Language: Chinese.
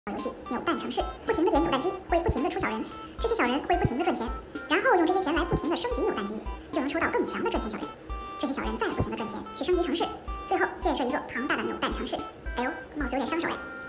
游戏扭蛋城市，不停的点扭蛋机会不停的出小人，这些小人会不停的赚钱，然后用这些钱来不停的升级扭蛋机，就能抽到更强的赚钱小人。这些小人再不停的赚钱去升级城市，最后建设一座庞大的扭蛋城市。哎呦，貌似有点伤手哎。